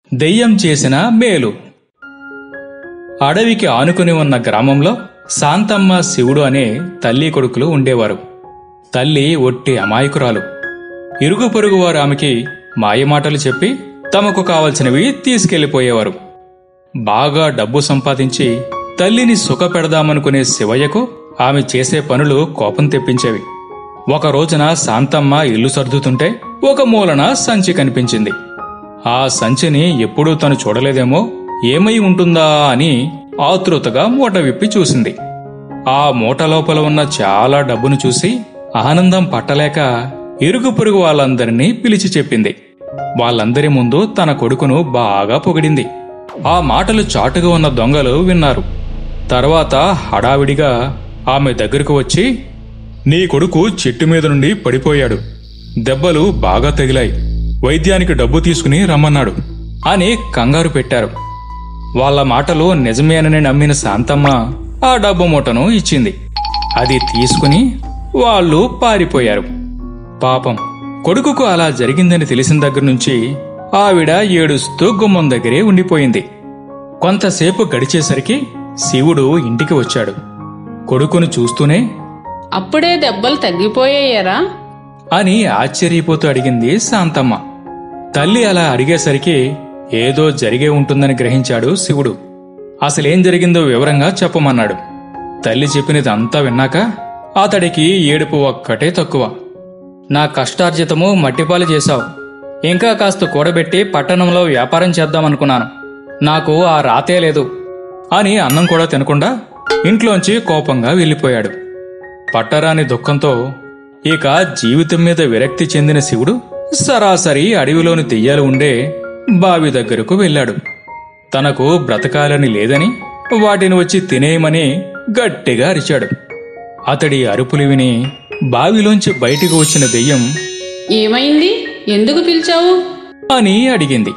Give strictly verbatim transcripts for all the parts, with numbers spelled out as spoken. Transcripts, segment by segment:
దెయ్యం చేసిన మేలు. అడవికి ఆనుకుని ఉన్న గ్రామంలో శాంతమ్మ, శివుడు అనే తల్లి కొడుకులు ఉండేవారు. తల్లి ఒట్టి అమాయకురాలు. ఇరుగు పొరుగు వారు ఆమెకి మాయమాటలు చెప్పి తమకు కావలసినవి తీసుకెళ్లిపోయేవారు. బాగా డబ్బు సంపాదించి తల్లిని సుఖపెడదామనుకునే శివయ్యకు ఆమె చేసే పనులు కోపం తెప్పించేవి. ఒక రోజున శాంతమ్మ ఇల్లు సర్దుతుంటే ఒక మూలన సంచి కనిపించింది. ఆ సంచిని ఎప్పుడూ తను చూడలేదేమో, ఏమై ఉంటుందా అని ఆతృతగా మూట విప్పి చూసింది. ఆ మూట లోపల ఉన్న చాలా డబ్బును చూసి ఆనందం పట్టలేక ఇరుగు పొరుగు వాళ్ళందరినీ పిలిచి చెప్పింది. వాళ్ళందరి ముందు తన కొడుకును బాగా పొగిడింది. ఆ మాటలు చాటుగా ఉన్న దొంగలు విన్నారు. తర్వాత హడావిడిగా ఆమె దగ్గరకు వచ్చి, నీ కొడుకు చెట్టు మీద నుండి పడిపోయాడు, దెబ్బలు బాగా తగిలాయి, వైద్యానికి డబ్బు తీసుకుని రమ్మన్నాడు అని కంగారు పెట్టారు. వాళ్ల మాటలు నిజమేనని నమ్మిన శాంతమ్మ ఆ డబ్బు మూటను ఇచ్చింది. అది తీసుకుని వాళ్ళు పారిపోయారు. పాపం, కొడుకుకు అలా జరిగిందని తెలిసిన దగ్గర నుంచి ఆవిడ ఏడుస్తూ గుమ్మం దగ్గరే ఉండిపోయింది. కొంతసేపు గడిచేసరికి శివుడు ఇంటికి వచ్చాడు. కొడుకును చూస్తూనే, అప్పుడే దెబ్బలు తగ్గిపోయాయరా అని ఆశ్చర్యపోతూ అడిగింది శాంతమ్మ. తల్లి అలా అడిగేసరికి ఏదో జరిగే ఉంటుందని గ్రహించాడు శివుడు. అసలేం జరిగిందో వివరంగా చెప్పమన్నాడు. తల్లి చెప్పినది అంతా విన్నాక అతడికి ఏడుపు ఒక్కటే తక్కువ. నా కష్టార్జితము మట్టిపాలు చేశావు, ఇంకా కాస్త కూడబెట్టి పట్టణంలో వ్యాపారం చేద్దామనుకున్నాను, నాకు ఆ రాతే లేదు అని అన్నం కూడా తినకుండా ఇంట్లోంచి కోపంగా వెళ్ళిపోయాడు. పట్టరాని దుఃఖంతో ఇక జీవితం మీద విరక్తి చెందిన శివుడు సరాసరి అడవిలోని దెయ్యాలు ఉండే బావి దగ్గరకు వెళ్ళాడు. తనకు బ్రతకాలని లేదని వాటిని వచ్చి తినేయమని గట్టిగా అరిచాడు. అతడి అరుపులు విని బావిలోంచి బయటికి వచ్చిన దెయ్యం, ఏమైంది, ఎందుకు పిలిచావు అని అడిగింది.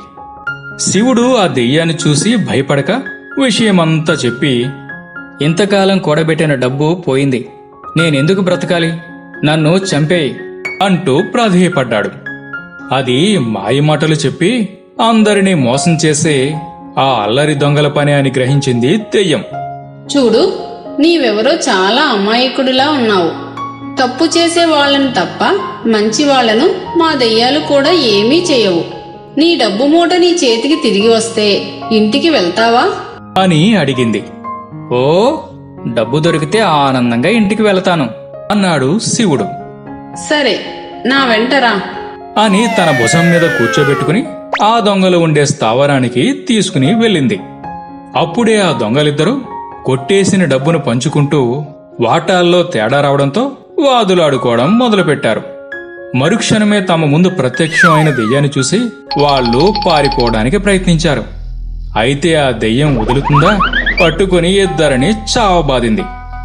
శివుడు ఆ దెయ్యాన్ని చూసి భయపడక విషయమంతా చెప్పి, ఇంతకాలం కూడబెట్టిన డబ్బు పోయింది, నేనెందుకు బ్రతకాలి, నన్ను చంపేయి అంటూ ప్రాధేయపడ్డాడు. అది మాయమాటలు చెప్పి అందరినీ మోసం చేసే ఆ అల్లరి దొంగల పని అని గ్రహించింది దెయ్యం. చూడు, నీవెవరో చాలా అమాయకుడిలా ఉన్నావు. తప్పు చేసే వాళ్ళను తప్ప మంచి వాళ్లను మా దెయ్యాలు కూడా ఏమీ చేయవు. నీ డబ్బు మూట నీ చేతికి తిరిగి వస్తే ఇంటికి వెళ్తావా అని అడిగింది. ఓ, డబ్బు దొరికితే ఆనందంగా ఇంటికి వెళతాను అన్నాడు శివుడు. సరే, నా వెంటరా అని తన భుజం మీద కూర్చోబెట్టుకుని ఆ దొంగలు ఉండే స్థావరానికి తీసుకుని వెళ్ళింది. అప్పుడే ఆ దొంగలిద్దరూ కొట్టేసిన డబ్బును పంచుకుంటూ వాటాల్లో తేడా రావడంతో వాదులాడుకోవడం మొదలుపెట్టారు. మరుక్షణమే తమ ముందు ప్రత్యక్షమైన దెయ్యాన్ని చూసి వాళ్లు పారిపోవడానికి ప్రయత్నించారు. అయితే ఆ దెయ్యం వదులుతుందా, పట్టుకుని ఇద్దరిని చావబాదింది.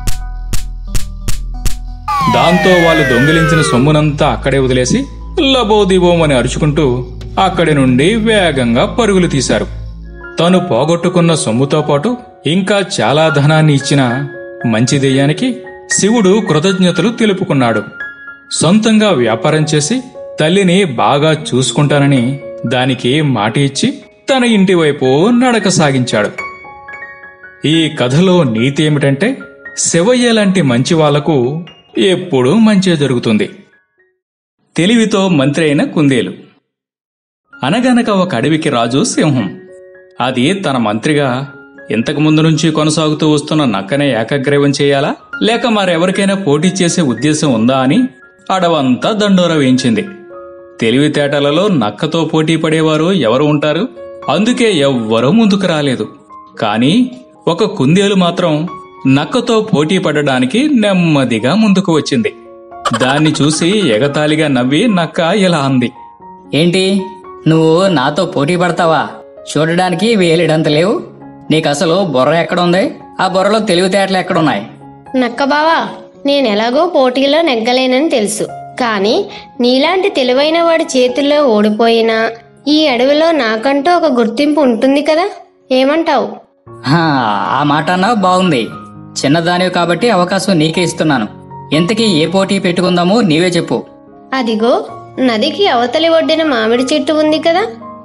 దాంతో వాళ్ళు దొంగిలించిన సొమ్మునంతా అక్కడే వదిలేసి లబోదిబోమని అరుచుకుంటూ అక్కడి నుండి వేగంగా పరుగులు తీశారు. తను పోగొట్టుకున్న సొమ్ముతో పాటు ఇంకా చాలా ధనాన్ని ఇచ్చిన మంచి దెయ్యానికి శివుడు కృతజ్ఞతలు తెలుపుకున్నాడు. సొంతంగా వ్యాపారం చేసి తల్లిని బాగా చూసుకుంటానని దానికి మాట ఇచ్చి తన ఇంటి వైపు నడక సాగించాడు. ఈ కథలో నీతి ఏమిటంటే, శివయ్య లాంటి మంచి వాళ్లకు ఎప్పుడూ మంచే జరుగుతుంది. తెలివితో మంత్రి అయిన కుందేలు. అనగనక ఒక అడవికి రాజు సింహం. అది తన మంత్రిగా ఇంతకు ముందు నుంచి కొనసాగుతూ వస్తున్న నక్కనే ఏకగ్రీవం చేయాలా, లేక మరెవరికైనా పోటీ చేసే ఉద్దేశం ఉందా అని అడవంతా దండోరా వేయించింది. తెలివితేటలలో నక్కతో పోటీ పడేవారు ఎవరు ఉంటారు? అందుకే ఎవ్వరూ ముందుకు రాలేదు. కాని ఒక కుందేలు మాత్రం నక్కతో పోటీ పడడానికి నెమ్మదిగా ముందుకు వచ్చింది. దాన్ని చూసి ఎగతాళిగా నవ్వి నక్క ఇలా అంది, ఏంటి, నువ్వు నాతో పోటీ పడతావా? చూడడానికి వేలిడంత లేవు, నీకసలు బుర్ర ఎక్కడుంది? ఆ బుర్రలో తెలివితేటలు ఎక్కడున్నాయి? నక్క బావా, నేనెలాగో పోటీలో నెగ్గలేనని తెలుసు, కాని నీలాంటి తెలివైన వాడి చేతుల్లో ఓడిపోయినా ఈ అడవిలో నాకంటూ ఒక గుర్తింపు ఉంటుంది కదా, ఏమంటావు? ఆ మాట అన్నావు, బాగుంది. చిన్నదానివి కాబట్టి అవకాశం నీకే ఇస్తున్నాను. ఇంతకీ ఏ పోటీ పెట్టుకుందామో నీవే చెప్పు. అదిగో, నదికి అవతలి ఒడ్డిన మామిడి చెట్టు ఉంది కదా,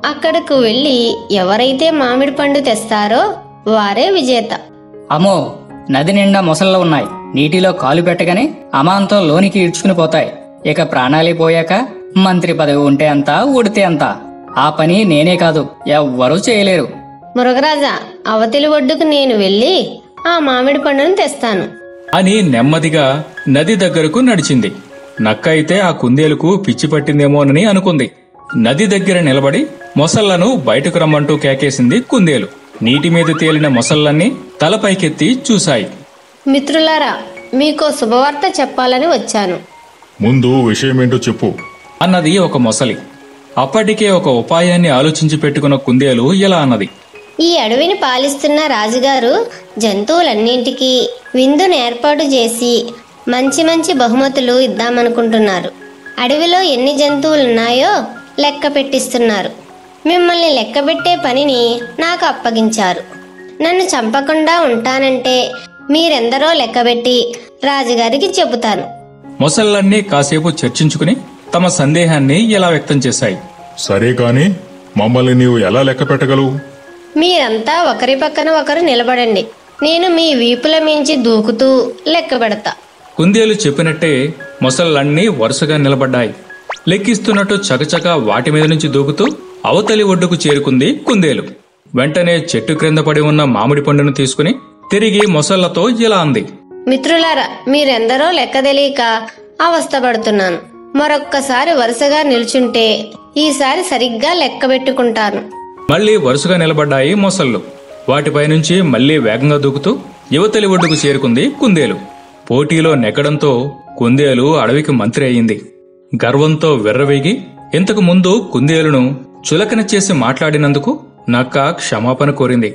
అక్కడకు వెళ్ళి ఎవరైతే మామిడి పండు తెస్తారో వారే విజేత. అమ్మో, నది నిండా మొసళ్ళు ఉన్నాయి. నీటిలో కాలు పెట్టగానే అమాంతం లోనికి ఈడ్చుకుని పోతాయి. ఇక ప్రాణాలే పోయాక మంత్రి పదవి ఉంటే అంతా, ఊడితే అంతా. ఆ పని నేనే కాదు, ఎవ్వరూ చేయలేరు. మృగరాజా, అవతలి ఒడ్డుకు నేను వెళ్ళి ఆ మామిడి పండును తెస్తాను అని నెమ్మదిగా నది దగ్గరకు నడిచింది. నక్క అయితే ఆ కుందేలుకు పిచ్చి పట్టిందేమోనని అనుకుంది. నది దగ్గర నిలబడి మొసళ్లను బయటకు రమ్మంటూ కేకేసింది కుందేలు. నీటి మీద తేలిన మొసళ్ళన్నీ తలపైకెత్తి చూశాయి. మిత్రులారా, మీకో శుభవార్త చెప్పాలని వచ్చాను. ముందు విషయమేంటో చెప్పు అన్నది ఒక మొసలి. అప్పటికే ఒక ఉపాయాన్ని ఆలోచించి పెట్టుకున్న కుందేలు ఇలా అన్నది. ఈ అడవిని పాలిస్తున్న రాజుగారు జంతువులన్నింటికీ విందును ఏర్పాటు చేసి మంచి మంచి బహుమతులు ఇద్దామనుకుంటున్నారు. అడవిలో ఎన్ని జంతువులున్నాయో లెక్క పెట్టిస్తున్నారు. మిమ్మల్ని లెక్కబెట్టే పనిని నాకు అప్పగించారు. నన్ను చంపకుండా ఉంటానంటే మీరెందరో లెక్కబెట్టి రాజుగారికి చెబుతాను. మొసళ్ళన్నీ కాసేపు చర్చించుకుని తమ సందేహాన్ని ఇలా వ్యక్తం చేశాయి. సరే కాని మమ్మల్ని నీవు ఎలా లెక్క పెట్టగలవు? మీరంతా ఒకరి పక్కన ఒకరు నిలబడండి. నేను మీ వీపుల మించి దూకుతూ లెక్క పెడతా. కుందేలు చెప్పినట్టే మొసళ్ళన్నీ వరుసగా నిలబడ్డాయి. లెక్కిస్తున్నట్టు చకచక వాటి మీద నుంచి దూకుతూ అవతలి ఒడ్డుకు చేరుకుంది కుందేలు. వెంటనే చెట్టు క్రింద పడి ఉన్న మామిడి పండును తీసుకుని తిరిగి మొసళ్లతో ఇలా అంది. మిత్రులారా, మీరెందరో లెక్క తెలియక అవస్థపడుతున్నాను. మరొక్కసారి వరుసగా నిల్చుంటే ఈసారి సరిగ్గా లెక్క పెట్టుకుంటాను. మళ్లీ వరుసగా నిలబడ్డాయి మొసళ్ళు. వాటిపై నుంచి మళ్లీ వేగంగా దూకుతూ యువతలి ఒడ్డుకు చేరుకుంది కుందేలు. పోటీలో నెగ్గడంతో కుందేలు అడవికి మంత్రి అయింది. గర్వంతో విర్రవీగి ఇంతకు ముందు కుందేలును చులకన చేసి మాట్లాడినందుకు నక్క క్షమాపణ కోరింది.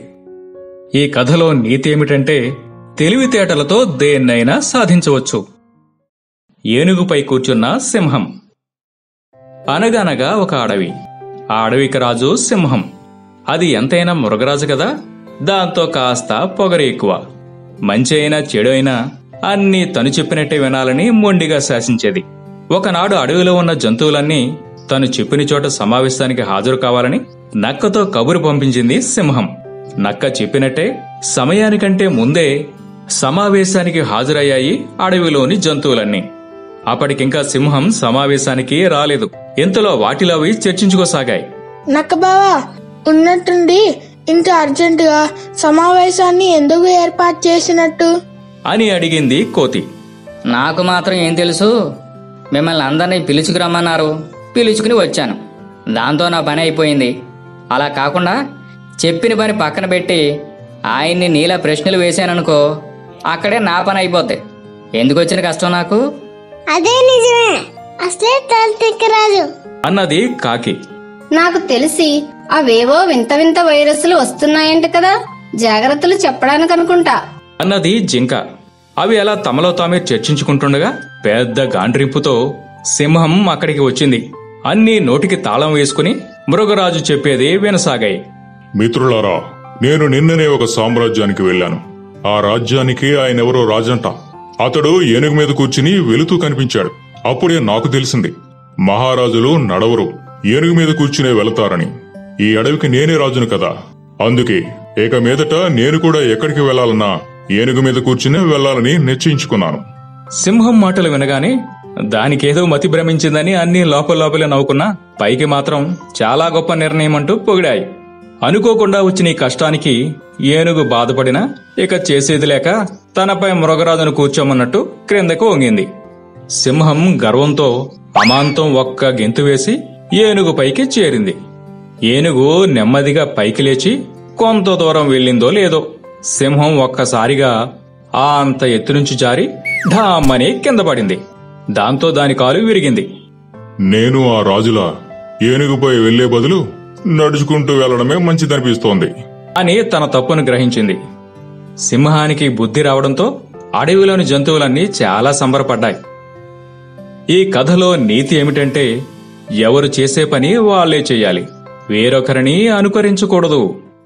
ఈ కథలో నీతి ఏమిటంటే తెలివితేటలతో దేన్నైనా సాధించవచ్చు. ఏనుగుపై కూర్చున్న సింహం. అనగనగా ఒక అడవి. ఆ అడవికి రాజు సింహం. అది ఎంతైనా మృగరాజు కదా, దాంతో కాస్త పొగరు ఎక్కువ. మంచి అయినా చెడు అయినా అన్నీ తను చెప్పినట్టే వినాలని మొండిగా శాసించేది. ఒకనాడు అడవిలో ఉన్న జంతువులన్నీ తను చెప్పిన చోట సమావేశానికి హాజరు కావాలని నక్కతో కబురు పంపించింది సింహం. నక్క చెప్పినట్టే సమయానికంటే ముందే సమావేశానికి హాజరయ్యాయి అడవిలోని జంతువులన్నీ. అప్పటికింకా సింహం సమావేశానికి రాలేదు. ఇంతలో వాటిలవి చర్చించుకోసాగాయి. నక్కబావా, ఉన్నట్టుండి ఇంత అర్జెంటుగా సమావేశాన్ని ఎందుకు ఏర్పాటు చేసినట్టు అని అడిగింది కోతి. నాకు మాత్రం ఏం తెలుసు? మిమ్మల్ని అందరినీ పిలుచుకురమ్మన్నారు, పిలుచుకుని వచ్చాను. దాంతో నా పని అయిపోయింది. అలా కాకుండా చెప్పిన పని పక్కన పెట్టి ఆయన్ని నీలా ప్రశ్నలు వేశాననుకో, అక్కడే నా పని అయిపోద్ది. ఎందుకు వచ్చిన కష్టం నాకు? అదే నిజమే, అసలే తలతిక్కరాజు అన్నది కాకి. నాకు తెలిసి అవేవో వింత వింత వైరస్లు వస్తున్నాయంట కదా, జాగ్రత్తలు చెప్పడానికి అనుకుంటా అన్నది జింక. అవి అలా తమలో తామే చర్చించుకుంటుండగా పెద్ద గాండ్రింపుతో సింహం అక్కడికి వచ్చింది. అన్నీ నోటికి తాళం వేసుకుని మృగరాజు చెప్పేది వినసాగాయి. మిత్రులారా, నేను నిన్ననే ఒక సామ్రాజ్యానికి వెళ్ళాను. ఆ రాజ్యానికి ఆయనెవరో రాజంట. అతడు ఏనుగు మీద కూర్చుని వెలుతూ కనిపించాడు. అప్పుడే నాకు తెలిసింది, మహారాజులు నడవరు, ఏనుగు మీద కూర్చునే వెళతారని. ఈ అడవికి నేనే రాజును కదా, అందుకే ఇక మీదట నేను కూడా ఎక్కడికి వెళ్లాలన్నా ఏనుగు మీద కూర్చునే వెళ్లాలని నిశ్చయించుకున్నాను. సింహం మాటలు వినగానే దానికేదో మతి భ్రమించిందని అన్ని లోపల లోపలే నవ్వుకున్నా పైకి మాత్రం చాలా గొప్ప నిర్ణయం అంటూ పొగిడాయి. అనుకోకుండా వచ్చిన ఈ కష్టానికి ఏనుగు బాధపడినా ఇక చేసేది లేక తనపై మృగరాజును కూర్చోమన్నట్టు క్రిందకు వంగింది. సింహం గర్వంతో అమాంతం ఒక్క గెంతు వేసి ఏనుగు పైకి చేరింది. ఏనుగు నెమ్మదిగా పైకి లేచి కొంత దూరం వెళ్ళిందో లేదో సింహం ఒక్కసారిగా ఆ అంత ఎత్తు నుంచి జారి ఢామ్మని కింద పడింది. దాంతో దాని కాలు విరిగింది. నేను ఆ రాజులా ఏనుగుపై వెళ్లే బదులు నడుచుకుంటూ వెళ్లడమే మంచిదనిపిస్తోంది అని తన తప్పును గ్రహించింది. సింహానికి బుద్ధి రావడంతో అడవిలోని జంతువులన్నీ చాలా సంబరపడ్డాయి. ఈ కథలో నీతి ఏమిటంటే ఎవరు చేసే పని వాళ్లే చెయ్యాలి, వేరొకరిని అనుకరించకూడదు.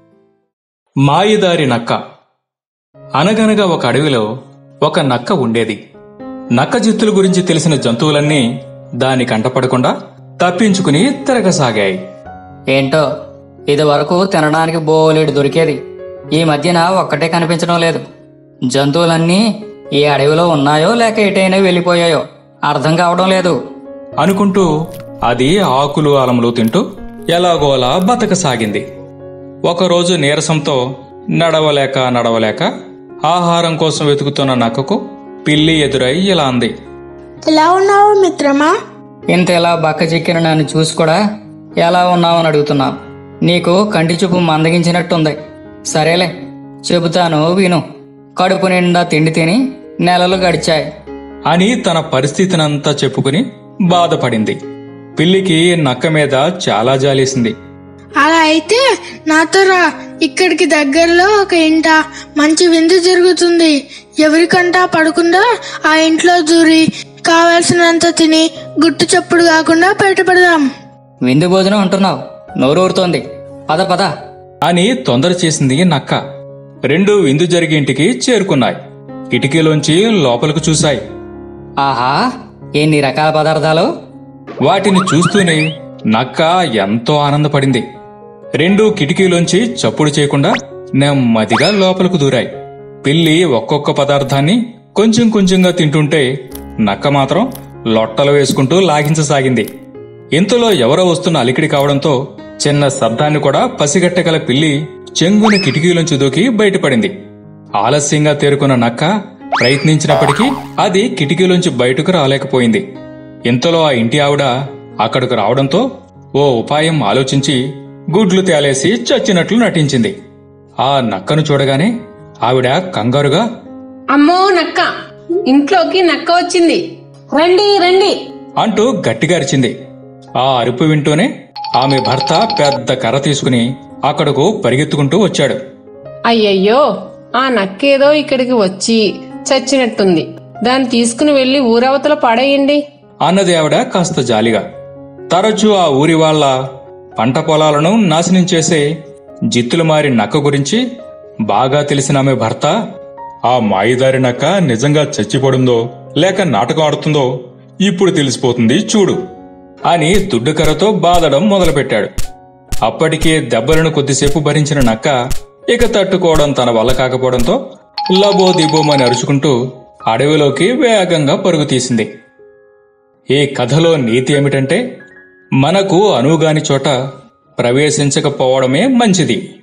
మాయదారి నక్క. అనగనగా ఒక అడవిలో ఒక నక్క ఉండేది. నక్క జిత్తుల గురించి తెలిసిన జంతువులన్నీ దాని కంటపడకుండా తప్పించుకుని తిరగసాగాయి. ఏంటో ఇది వరకు తినడానికి బోలెడు దొరికేది, ఈ మధ్యన ఒక్కటే కనిపించడం లేదు. జంతువులన్నీ ఈ అడవిలో ఉన్నాయో లేక ఎటైనా వెళ్ళిపోయాయో అర్థం కావడం లేదు అనుకుంటూ అది ఆకులు అలములు తింటూ ఎలాగోలా బతకసాగింది. ఒకరోజు నీరసంతో నడవలేక నడవలేక ఆహారం కోసం వెతుకుతున్న నక్కకు పిల్లి ఎదురై ఇలా అంది. ఎలా ఉన్నావు మిత్రమా? ఇంత ఎలా బక్క చిక్కిన నన్ను చూసి కూడా ఎలా ఉన్నావని అడుగుతున్నావు. నీకు కంటి చూపు మందగించినట్టుంది. సరేలే చెబుతాను విను. కడుపు నిండా తిండి తిని నెలలు గడిచాయి అని తన పరిస్థితినంతా చెప్పుకుని బాధపడింది. పిల్లికి నక్క మీద చాలా జాలేసింది. అలా అయితే నాతో రా, ఇక్కడికి దగ్గరలో ఒక ఇంట మంచి విందు జరుగుతుంది. ఎవరికంటా పడకుండా ఆ ఇంట్లో దూరి కావలసినంత తిని గుట్టు చప్పుడు కాకుండా బయటపడదాం. విందు భోజనం అంటున్నావు, నోరూరుతోంది. పద పద అని తొందర చేసింది నక్క. రెండు విందు జరిగే ఇంటికి చేరుకున్నాయి. కిటికీలోంచి లోపలకు చూశాయి. ఆహా, ఎన్ని రకాల పదార్థాలు! వాటిని చూస్తూనే నక్క ఎంతో ఆనందపడింది. రెండు కిటికీలోంచి చప్పుడు చేయకుండా నెమ్మదిగా లోపలకు దూరాయి. పిల్లి ఒక్కొక్క పదార్థాన్ని కొంచెం కొంచెంగా తింటుంటే నక్క మాత్రం లొట్టలు వేసుకుంటూ లాగించసాగింది. ఇంతలో ఎవరో వస్తున్న అలికిడి కావడంతో చిన్న శబ్దాన్ని కూడా పసిగట్టగల పిల్లి చెంగున కిటికీలోంచి దూకి బయటపడింది. ఆలస్యంగా తేరుకున్న నక్క ప్రయత్నించినప్పటికీ అది కిటికీలోంచి బయటకు రాలేకపోయింది. ఇంతలో ఆ ఇంటి ఆవిడ అక్కడికి రావడంతో ఓ ఉపాయం ఆలోచించి గుడ్లు తేలేసి చచ్చినట్లు నటించింది. ఆ నక్కను చూడగానే ఆవిడ కంగారుగా, అమ్మో నక్క, ఇంట్లోకి నక్క వచ్చింది, రండి రండి అంటూ గట్టిగా అరిచింది. ఆ అరుపు వింటూనే ఆమె భర్త పెద్ద కర్ర తీసుకుని అక్కడకు పరిగెత్తుకుంటూ వచ్చాడు. అయ్యయ్యో, ఆ నక్కేదో ఇక్కడికి వచ్చి చచ్చినట్టుంది, దాన్ని తీసుకుని వెళ్లి ఊరవతల పడేయండి అన్నది ఆవిడ కాస్త జాలిగా. తరచూ ఆ ఊరి వాళ్ల పంట పొలాలను నాశనం చేసే జిత్తులు మారి నక్క గురించి బాగా తెలిసిన ఆమె భర్త, ఆ మాయిదారి నక్క నిజంగా చచ్చిపడుందో లేక నాటకం ఆడుతుందో ఇప్పుడు తెలిసిపోతుంది చూడు అని దుడ్డుకర్రతో బాదడం మొదలుపెట్టాడు. అప్పటికే దెబ్బలను కొద్దిసేపు భరించిన నక్క ఇక తట్టుకోవడం తన వల్ల కాకపోవడంతో లబో దిబోమని అరుచుకుంటూ అడవిలోకి వేగంగా పరుగు తీసింది. ఈ కథలో నీతి ఏమిటంటే, మనకు అనువుగాని చోట ప్రవేశించకపోవడమే మంచిది.